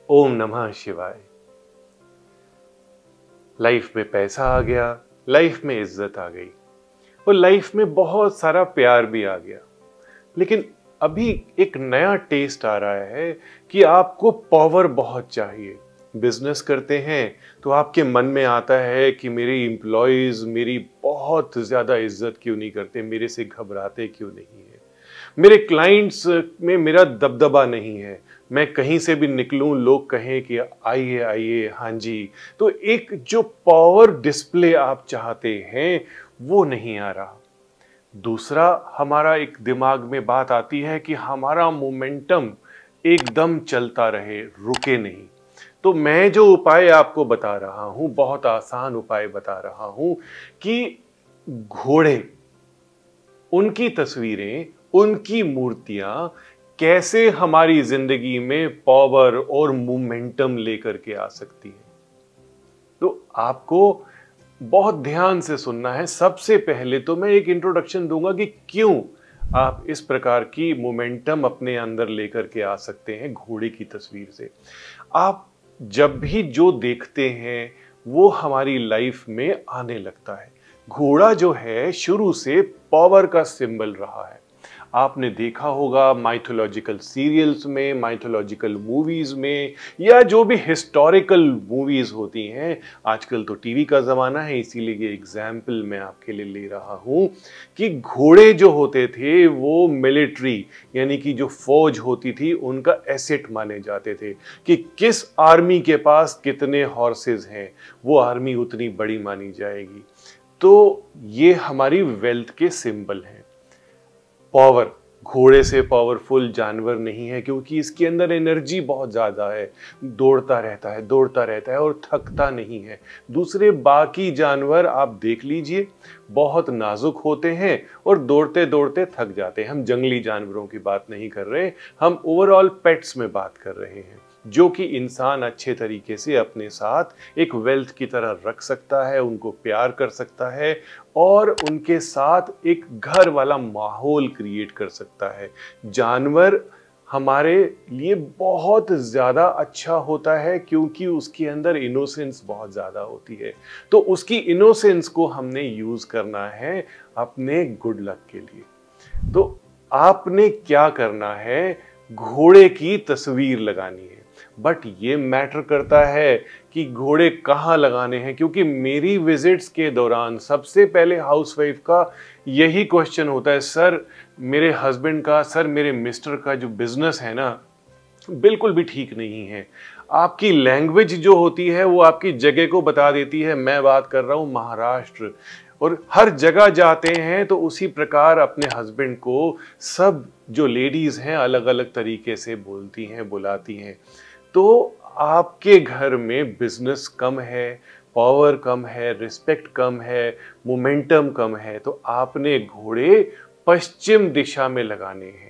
ओम नमः शिवाय। लाइफ में पैसा आ गया, लाइफ में इज्जत आ गई और लाइफ में बहुत सारा प्यार भी आ गया। लेकिन अभी एक नया टेस्ट आ रहा है कि आपको पावर बहुत चाहिए। बिजनेस करते हैं तो आपके मन में आता है कि मेरे एम्प्लॉयज मेरी बहुत ज्यादा इज्जत क्यों नहीं करते, मेरे से घबराते क्यों नहीं है, मेरे क्लाइंट्स में मेरा दबदबा नहीं है, मैं कहीं से भी निकलूं लोग कहें कि आइए आइए, हाँ जी। तो एक जो पावर डिस्प्ले आप चाहते हैं वो नहीं आ रहा। दूसरा, हमारा एक दिमाग में बात आती है कि हमारा मोमेंटम एकदम चलता रहे, रुके नहीं। तो मैं जो उपाय आपको बता रहा हूं, बहुत आसान उपाय बता रहा हूं कि घोड़े, उनकी तस्वीरें, उनकी मूर्तियां कैसे हमारी जिंदगी में पावर और मोमेंटम लेकर के आ सकती है। तो आपको बहुत ध्यान से सुनना है। सबसे पहले तो मैं एक इंट्रोडक्शन दूंगा कि क्यों आप इस प्रकार की मोमेंटम अपने अंदर लेकर के आ सकते हैं घोड़े की तस्वीर से। आप जब भी जो देखते हैं वो हमारी लाइफ में आने लगता है। घोड़ा जो है शुरू से पावर का सिंबल रहा है। आपने देखा होगा माइथोलॉजिकल सीरियल्स में, माइथोलॉजिकल मूवीज में, या जो भी हिस्टोरिकल मूवीज होती हैं। आजकल तो टीवी का जमाना है, इसीलिए ये एग्जाम्पल मैं आपके लिए ले रहा हूं कि घोड़े जो होते थे वो मिलिट्री यानी कि जो फौज होती थी उनका एसेट माने जाते थे कि किस आर्मी के पास कितने हॉर्सेस हैं, वो आर्मी उतनी बड़ी मानी जाएगी। तो ये हमारी वेल्थ के सिंबल हैं। पावर, घोड़े से पावरफुल जानवर नहीं है क्योंकि इसके अंदर एनर्जी बहुत ज्यादा है, दौड़ता रहता है और थकता नहीं है। दूसरे बाकी जानवर आप देख लीजिए, बहुत नाजुक होते हैं और दौड़ते दौड़ते थक जाते हैं। हम जंगली जानवरों की बात नहीं कर रहे, हम ओवरऑल पेट्स में बात कर रहे हैं, जो कि इंसान अच्छे तरीके से अपने साथ एक वेल्थ की तरह रख सकता है, उनको प्यार कर सकता है और उनके साथ एक घर वाला माहौल क्रिएट कर सकता है। जानवर हमारे लिए बहुत ज्यादा अच्छा होता है क्योंकि उसके अंदर इनोसेंस बहुत ज्यादा होती है। तो उसकी इनोसेंस को हमने यूज करना है अपने गुड लक के लिए। तो आपने क्या करना है, घोड़े की तस्वीर लगानी है। बट ये मैटर करता है कि घोड़े कहाँ लगाने हैं, क्योंकि मेरी विजिट्स के दौरान सबसे पहले हाउसवाइफ का यही क्वेश्चन होता है, सर मेरे हस्बैंड का, सर मेरे मिस्टर का जो बिजनेस है ना बिल्कुल भी ठीक नहीं है। आपकी लैंग्वेज जो होती है वो आपकी जगह को बता देती है। मैं बात कर रहा हूँ महाराष्ट्र, और हर जगह जाते हैं तो उसी प्रकार अपने हस्बैंड को सब जो लेडीज हैं अलग अलग तरीके से बोलती हैं, बुलाती हैं। तो आपके घर में बिजनेस कम है, पावर कम है, रिस्पेक्ट कम है, मोमेंटम कम है, तो आपने घोड़े पश्चिम दिशा में लगाने हैं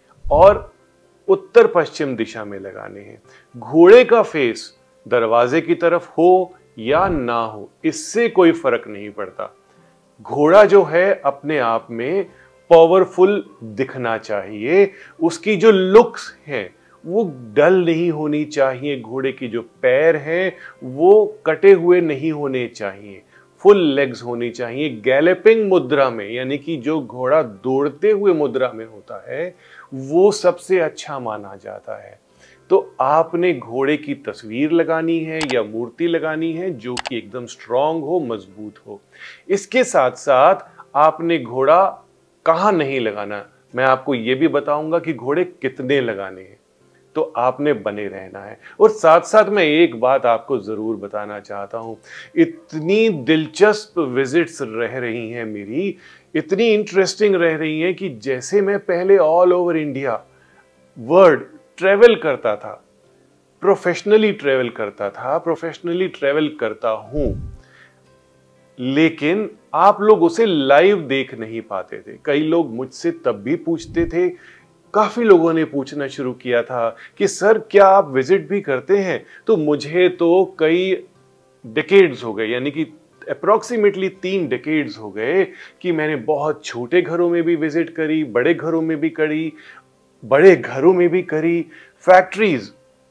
और उत्तर पश्चिम दिशा में लगाने हैं। घोड़े का फेस दरवाजे की तरफ हो या ना हो, इससे कोई फर्क नहीं पड़ता। घोड़ा जो है अपने आप में पावरफुल दिखना चाहिए। उसकी जो लुक्स है वो डल नहीं होनी चाहिए। घोड़े की जो पैर हैं वो कटे हुए नहीं होने चाहिए, फुल लेग्स होनी चाहिए। गैलेपिंग मुद्रा में यानी कि जो घोड़ा दौड़ते हुए मुद्रा में होता है वो सबसे अच्छा माना जाता है। तो आपने घोड़े की तस्वीर लगानी है या मूर्ति लगानी है जो कि एकदम स्ट्रांग हो, मजबूत हो। इसके साथ साथ आपने घोड़ा कहाँ नहीं लगाना, मैं आपको यह भी बताऊंगा कि घोड़े कितने लगाने हैं। तो आपने बने रहना है। और साथ साथ मैं एक बात आपको जरूर बताना चाहता हूं, इतनी दिलचस्प विजिट्स रह रही हैं मेरी, इतनी इंटरेस्टिंग रह रही हैं कि जैसे मैं पहले all over India world travel करता था, प्रोफेशनली ट्रेवल करता हूं, लेकिन आप लोग उसे लाइव देख नहीं पाते थे। कई लोग मुझसे तब भी पूछते थे, काफी लोगों ने पूछना शुरू किया था कि सर क्या आप विजिट भी करते हैं। तो मुझे तो कई डिकेड्स हो गए, यानी कि अप्रोक्सीमेटली 3 डिकेड्स हो गए कि मैंने बहुत छोटे घरों में भी विजिट करी, बड़े घरों में भी करी, फैक्ट्रीज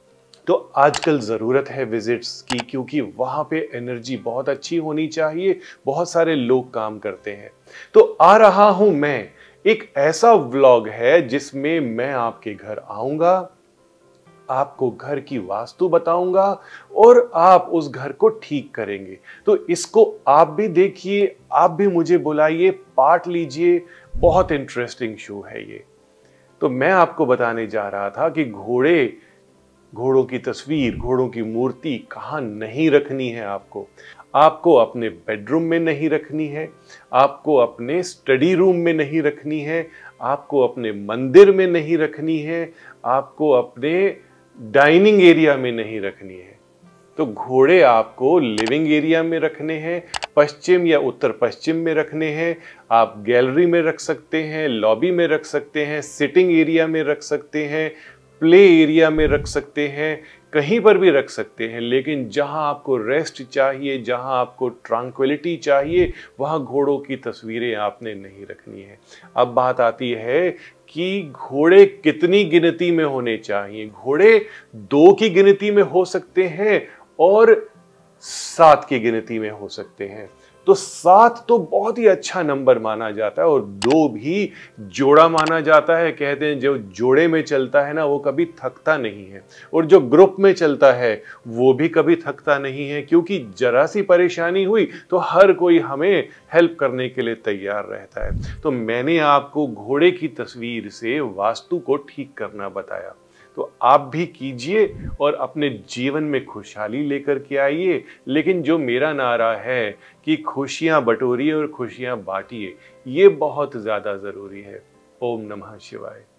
तो आजकल ज़रूरत है विजिट्स की, क्योंकि वहाँ पे एनर्जी बहुत अच्छी होनी चाहिए, बहुत सारे लोग काम करते हैं। तो आ रहा हूँ मैं, एक ऐसा व्लॉग है जिसमें मैं आपके घर आऊँगा, आपको घर की वास्तु बताऊंगा और आप उस घर को ठीक करेंगे। तो इसको आप भी देखिए, आप भी मुझे बुलाइए, पार्ट लीजिए, बहुत इंटरेस्टिंग शो है ये। तो मैं आपको बताने जा रहा था कि घोड़ों की तस्वीर, घोड़ों की मूर्ति कहाँ नहीं रखनी है आपको। आपको अपने बेडरूम में नहीं रखनी है, आपको अपने स्टडी रूम में नहीं रखनी है, आपको अपने मंदिर में नहीं रखनी है, आपको अपने डाइनिंग एरिया में नहीं रखनी है। तो घोड़े आपको लिविंग एरिया में रखने हैं, पश्चिम या उत्तर पश्चिम में रखने हैं। आप गैलरी में रख सकते हैं, लॉबी में रख सकते हैं, सिटिंग एरिया में रख सकते हैं, प्ले एरिया में रख सकते हैं, कहीं पर भी रख सकते हैं। लेकिन जहां आपको रेस्ट चाहिए, जहां आपको ट्रैंक्विलिटी चाहिए, वहां घोड़ों की तस्वीरें आपने नहीं रखनी है। अब बात आती है कि घोड़े कितनी गिनती में होने चाहिए। घोड़े 2 की गिनती में हो सकते हैं और 7 की गिनती में हो सकते हैं। तो 7 तो बहुत ही अच्छा नंबर माना जाता है और 2 भी जोड़ा माना जाता है। कहते हैं जो जोड़े में चलता है ना, वो कभी थकता नहीं है, और जो ग्रुप में चलता है वो भी कभी थकता नहीं है, क्योंकि जरा सी परेशानी हुई तो हर कोई हमें हेल्प करने के लिए तैयार रहता है। तो मैंने आपको घोड़े की तस्वीर से वास्तु को ठीक करना बताया, तो आप भी कीजिए और अपने जीवन में खुशहाली लेकर के आइए। लेकिन जो मेरा नारा है कि खुशियां बटोरिए और खुशियां बांटिए, ये बहुत ज्यादा जरूरी है। ओम नमः शिवाय।